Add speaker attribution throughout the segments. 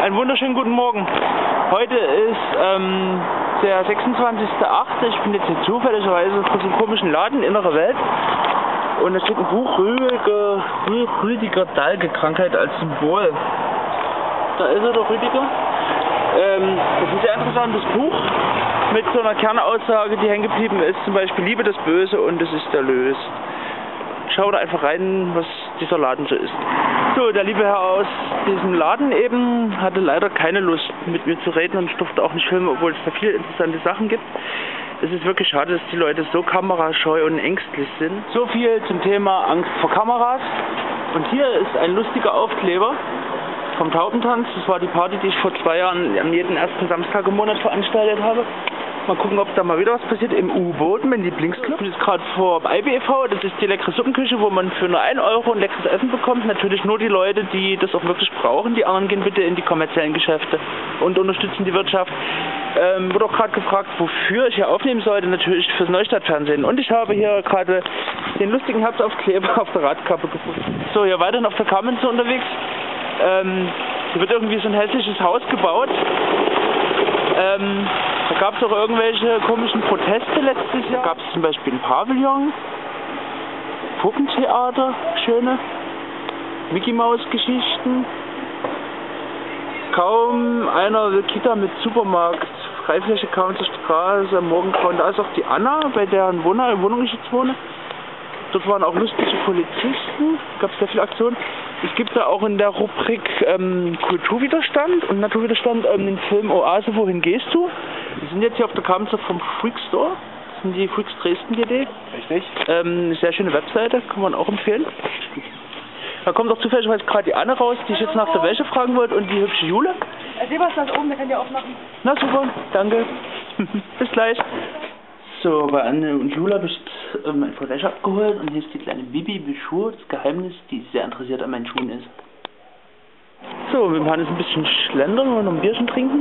Speaker 1: Einen wunderschönen guten Morgen. Heute ist der 26.08. Ich bin jetzt hier zufälligerweise vor so einem komischen Laden, Innere Welt. Und da steht ein Buch, Rüdiger Dahlke-Krankheit als Symbol. Da ist er doch, Rüdiger. Das ist ein sehr interessantes Buch mit so einer Kernaussage, die hängen geblieben ist. Zum Beispiel Liebe das Böse und es ist erlöst. Schau da einfach rein, was dieser Laden so ist. So, der liebe Herr aus diesem Laden eben hatte leider keine Lust mit mir zu reden und ich durfte auch nicht filmen, obwohl es da viele interessante Sachen gibt. Es ist wirklich schade, dass die Leute so kamerascheu und ängstlich sind. So viel zum Thema Angst vor Kameras. Und hier ist ein lustiger Aufkleber vom Taubentanz. Das war die Party, die ich vor 2 Jahren am jeden ersten Samstag im Monat veranstaltet habe. Mal gucken, ob da mal wieder was passiert. Im U-Boot, mein Lieblingsclub. Das ist gerade vor IBV. Das ist die leckere Suppenküche, wo man für nur 1 Euro ein leckeres Essen bekommt. Natürlich nur die Leute, die das auch wirklich brauchen. Die anderen gehen bitte in die kommerziellen Geschäfte und unterstützen die Wirtschaft. Wurde auch gerade gefragt, wofür ich hier aufnehmen sollte. Natürlich fürs Neustadtfernsehen. Und ich habe hier gerade den lustigen Herbstaufkleber auf der Radkappe gefunden. So, hier weiterhin auf der Kamenze unterwegs. Hier wird irgendwie so ein hässliches Haus gebaut. Da gab es auch irgendwelche komischen Proteste letztes Jahr. Da gab es zum Beispiel ein Pavillon, Puppentheater, schöne, Mickey-Maus-Geschichten. Kaum einer will Kita mit Supermarkt, Freifläche kaum zur Straße, am Morgengrauen. Da ist auch die Anna, bei deren Wohnung ich jetzt wohne. Dort waren auch lustige Polizisten, gab es sehr viele Aktionen. Es gibt da auch in der Rubrik Kulturwiderstand und Naturwiderstand den Film Oase, wohin gehst du? Wir sind jetzt hier auf der Kamenze vom Freak Store. Das sind die Freaks Dresden GD.
Speaker 2: Richtig.
Speaker 1: Eine sehr schöne Webseite, kann man auch empfehlen. Da kommt auch zufälligerweise gerade die Anne raus, die ich jetzt nach der Wäsche fragen wollte, und die hübsche Jule.
Speaker 3: Sebastian ist oben, der kann ja aufmachen.
Speaker 1: Na super, danke. Bis gleich. So, bei Anne und Jule habe ich ein paar Wäsche abgeholt und hier ist die kleine Bibi Bichur, das Geheimnis, die sehr interessiert an meinen Schuhen ist. So, wir machen jetzt ein bisschen schlendern und noch ein Bierchen trinken.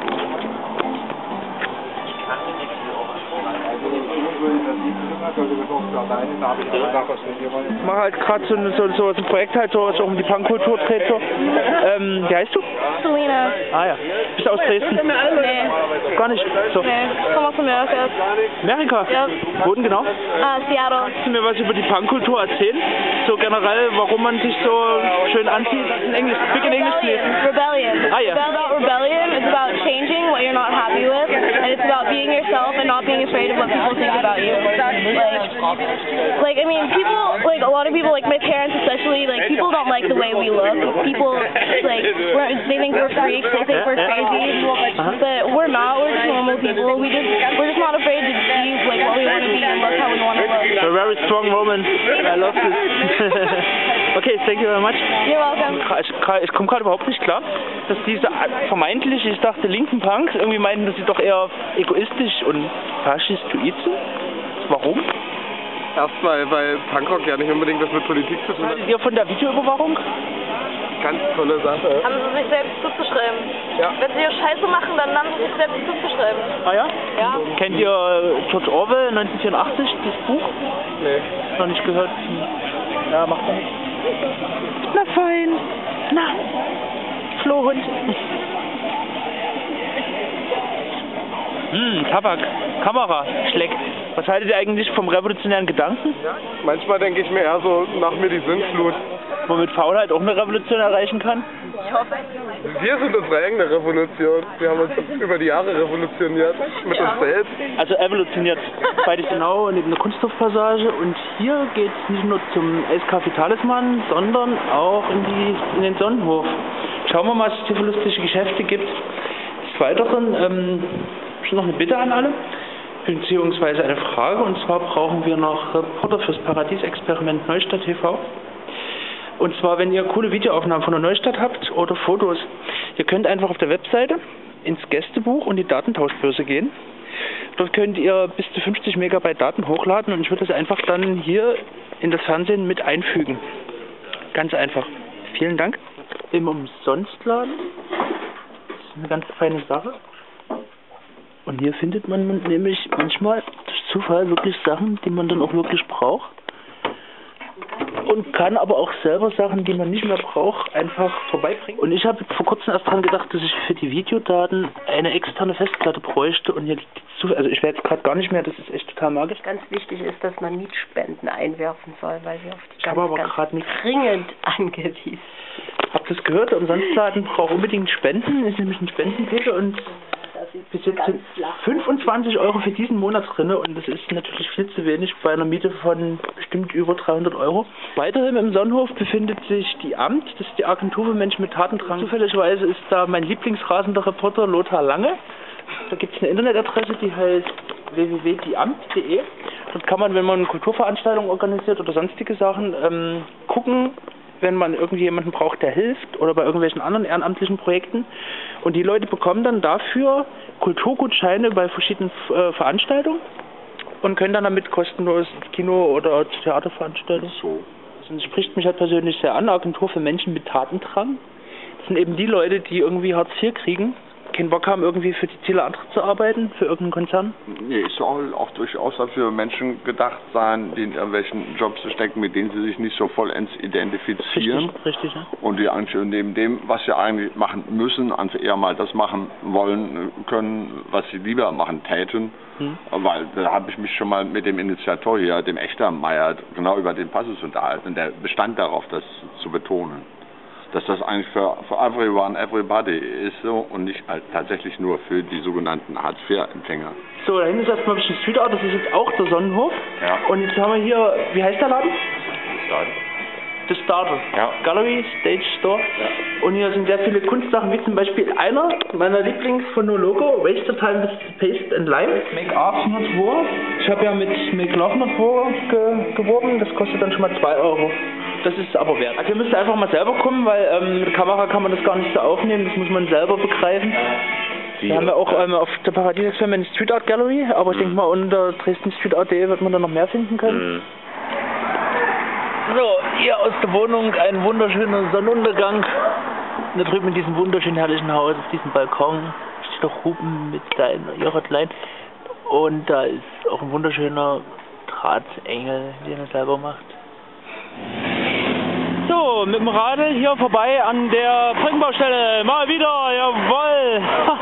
Speaker 1: Ich mache halt gerade so ein Projekt halt so um die Punkkultur dreht so. Wie heißt du?
Speaker 4: Selina.
Speaker 1: Ah ja. Bist du aus Dresden?
Speaker 4: Nee.
Speaker 1: Gar nicht? So.
Speaker 4: Nee, komm aus Amerika.
Speaker 1: Amerika?
Speaker 4: Ja.
Speaker 1: Wo denn genau?
Speaker 4: Seattle.
Speaker 1: Kannst du mir was über die Punkkultur erzählen? So generell, warum man sich so schön anzieht? In Englisch. Speak in English, please.
Speaker 4: Rebellion.
Speaker 1: Ah ja.
Speaker 4: It's about rebellion. It's about changing what you're not happy with. And it's about being yourself and not being afraid of what people think about you. Like, I mean, people, like, a lot of people, like, my parents especially, like, people don't like the way we look. People, like, they think we're freaks, they think we're crazy, but we're not. We're just normal people. We're just not afraid to be, like, what we want to be and look how we want to look.
Speaker 1: You're a very strong woman. I love this. Okay, thank you very much.
Speaker 4: You're welcome.
Speaker 1: Ich komme gerade überhaupt nicht klar, dass diese vermeintlich, ich dachte, linken Punks irgendwie meinen, dass sie doch eher egoistisch und faschistoid sind. Warum?
Speaker 2: Erstmal, weil Punkrock ja nicht unbedingt was mit Politik zu tun hat.
Speaker 1: Haltet ihr von der Videoüberwachung?
Speaker 2: Ganz tolle Sache.
Speaker 5: Haben sie sich selbst zuzuschreiben.
Speaker 2: Ja.
Speaker 5: Wenn sie Scheiße machen, dann haben sie sich selbst zuzuschreiben.
Speaker 1: Ah ja?
Speaker 5: Ja.
Speaker 1: Kennt ihr George Orwell, 1984, das Buch?
Speaker 2: Nee.
Speaker 1: Noch nicht gehört? Ja, macht er nicht. Na fein. Na, Flohhund. Tabak, Kamera, Schleck. Was haltet ihr eigentlich vom revolutionären Gedanken?
Speaker 2: Manchmal denke ich mir eher so, nach mir die Sinnflut.
Speaker 1: Womit Faulheit auch eine Revolution erreichen kann?
Speaker 5: Ich hoffe.
Speaker 2: Wir sind unsere eigene Revolution. Wir haben uns über die Jahre revolutioniert. Mit uns selbst.
Speaker 1: Also evolutioniert. Beides genau neben der Kunststoffpassage. Und hier geht es nicht nur zum SK Talisman, sondern auch in den Sonnenhof. Schauen wir mal, was es hier für lustige Geschäfte gibt. Des Weiteren noch eine Bitte an alle, beziehungsweise eine Frage, und zwar brauchen wir noch Reporter fürs Paradies-Experiment Neustadt TV. Und zwar, wenn ihr coole Videoaufnahmen von der Neustadt habt oder Fotos, ihr könnt einfach auf der Webseite ins Gästebuch und die Datentauschbörse gehen. Dort könnt ihr bis zu 50 Megabyte Daten hochladen und ich würde das einfach dann hier in das Fernsehen mit einfügen. Ganz einfach. Vielen Dank. Im Umsonstladen. Das ist eine ganz feine Sache. Und hier findet man nämlich manchmal durch Zufall wirklich Sachen, die man dann auch wirklich braucht. und kann aber auch selber Sachen, die man nicht mehr braucht, einfach vorbeibringen. Und ich habe vor kurzem erst dran gedacht, dass ich für die Videodaten eine externe Festplatte bräuchte und hier liegt also ich weiß jetzt gerade gar nicht mehr, das ist echt total magisch.
Speaker 3: Ganz wichtig ist, dass man Mietspenden einwerfen soll, weil wir auf die
Speaker 1: ganz
Speaker 3: dringend angewiesen sind.
Speaker 1: Habt ihr das gehört? Der Umsonstladen braucht unbedingt Spenden, ist nämlich ein Spendenpegel und bis jetzt sind 25 € für diesen Monat drin und das ist natürlich viel zu wenig bei einer Miete von bestimmt über 300 €. Weiterhin im Sonnenhof befindet sich die Amt, das ist die Agentur für Menschen mit Tatendrang. Zufälligerweise ist da mein lieblingsrasender Reporter Lothar Lange. Da gibt es eine Internetadresse, die heißt www.dieamt.de. Dort kann man, wenn man Kulturveranstaltungen organisiert oder sonstige Sachen, gucken, wenn man irgendwie jemanden braucht, der hilft oder bei irgendwelchen anderen ehrenamtlichen Projekten. Und die Leute bekommen dann dafür Kulturgutscheine bei verschiedenen Veranstaltungen und können dann damit kostenlos Kino- oder Theaterveranstaltungen. Das spricht mich halt persönlich sehr an, Agentur für Menschen mit Tatendrang. Das sind eben die Leute, die irgendwie Hartz IV kriegen, keinen Bock haben, irgendwie für die Ziele anderer zu arbeiten, für irgendeinen Konzern?
Speaker 6: Nee, es soll auch durchaus für Menschen gedacht sein, die in irgendwelchen Jobs stecken, mit denen sie sich nicht so vollends identifizieren.
Speaker 1: Richtig, ja.
Speaker 6: Und die eigentlich neben dem, was sie eigentlich machen müssen, einfach eher mal das machen wollen können, was sie lieber machen täten. Weil da habe ich mich schon mal mit dem Initiator hier, dem Echtermeier, genau über den Passus unterhalten. Und der bestand darauf, das zu betonen. Dass das eigentlich für everyone, everybody ist so und nicht halt tatsächlich nur für die sogenannten Hartz-IV-Empfänger.
Speaker 1: So, da hinten ist erstmal ein bisschen Street Art, das ist jetzt auch der Sonnenhof.
Speaker 6: Ja.
Speaker 1: Und jetzt haben wir hier, wie heißt der Laden? The Starter.
Speaker 6: Ja.
Speaker 1: Gallery, Stage Store. Ja. Und hier sind sehr viele Kunstsachen, wie zum Beispiel einer meiner Lieblings-Phonologo, Wasted Time with Paste and Lime. Make Art 102. Ich habe ja mit Make Love 102 geworben, das kostet dann schon mal 2 €. Das ist aber wert. Also ihr müsst einfach mal selber kommen, weil mit der Kamera kann man das gar nicht so aufnehmen, das muss man selber begreifen. Wir haben ja auch auf der Paradies-Experiment Street Art Gallery, aber ich denke mal unter dresdenstreetart.de wird man da noch mehr finden können. So, hier aus der Wohnung ein wunderschöner Sonnenuntergang. Da drüben in diesem wunderschönen herrlichen Haus, auf diesem Balkon, steht auch Ruben mit seiner Joghurtlein. Und da ist auch ein wunderschöner Drahtengel, den er selber macht. So, mit dem Radl hier vorbei an der Brückenbaustelle. Mal wieder, jawohl.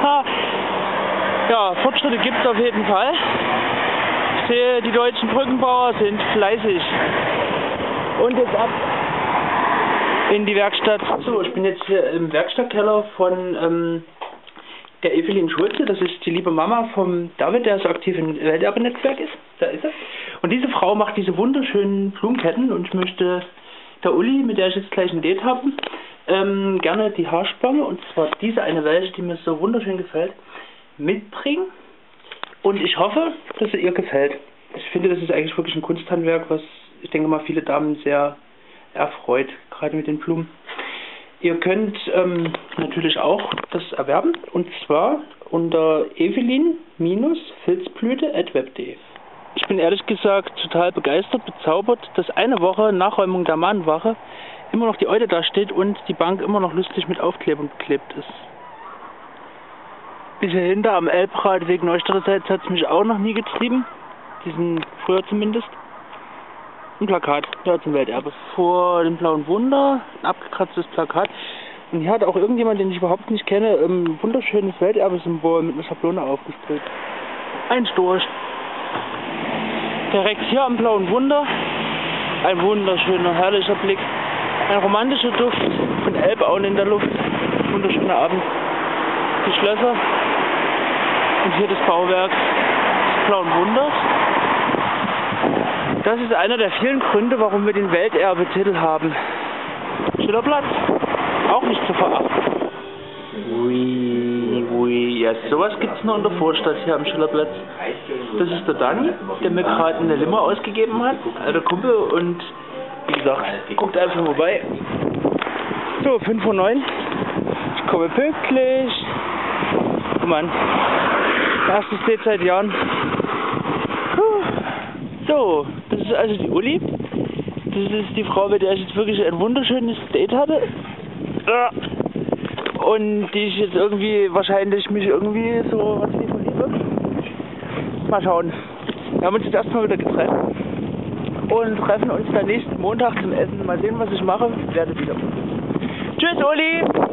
Speaker 1: Ja, Fortschritte gibt es auf jeden Fall. Ich sehe, die deutschen Brückenbauer sind fleißig. Und jetzt ab in die Werkstatt. So, ich bin jetzt hier im Werkstattkeller von der Evelyn Schulze. Das ist die liebe Mama vom David, der so aktiv im Welterbe-Netzwerk ist. Da ist er. Und diese Frau macht diese wunderschönen Blumenketten und ich möchte der Uli, mit der ich jetzt gleich ein Date habe, gerne die Haarspange, und zwar diese eine welche, die mir so wunderschön gefällt, mitbringen. Und ich hoffe, dass sie ihr gefällt. Ich finde, das ist eigentlich wirklich ein Kunsthandwerk, was ich denke mal viele Damen sehr erfreut, gerade mit den Blumen. Ihr könnt natürlich auch das erwerben, und zwar unter evelyn-filzblüte@web.de. Ich bin ehrlich gesagt total begeistert, bezaubert, dass eine Woche Nachräumung der Mahnwache immer noch die Eule da steht und die Bank immer noch lustig mit Aufklebern beklebt ist. Bisschen hinter am Elbradweg Neustadterseits hat es mich auch noch nie getrieben. Diesen früher zumindest. Ein Plakat, ja, zum Welterbe. Vor dem Blauen Wunder, ein abgekratztes Plakat. Und hier hat auch irgendjemand, den ich überhaupt nicht kenne, ein wunderschönes Welterbe-Symbol mit einer Schablone aufgesprüht. Ein Storch. Direkt hier am Blauen Wunder. Ein wunderschöner, herrlicher Blick. Ein romantischer Duft von Elbauen in der Luft. Wunderschöner Abend. Die Schlösser. Und hier das Bauwerk des Blauen Wunders. Das ist einer der vielen Gründe, warum wir den Welterbetitel haben. Schillerplatz, auch nicht zu verachten. Ui, ja, sowas gibt's nur in der Vorstadt hier am Schillerplatz. Das ist der Dani, der mir gerade eine Limo ausgegeben hat, alter Kumpel, und wie gesagt, guckt einfach vorbei. So, 5:09 Uhr, ich komme pünktlich. Oh Mann, erstes Date seit Jahren. So, das ist also die Uli. Das ist die Frau, mit der ich jetzt wirklich ein wunderschönes Date hatte. Und die ich jetzt irgendwie wahrscheinlich mich irgendwie so was wie verliebe. Mal schauen. Wir haben uns jetzt erstmal wieder getrennt. und treffen uns dann nächsten Montag zum Essen. Mal sehen, was ich mache. Werde wieder. Tschüss, Uli!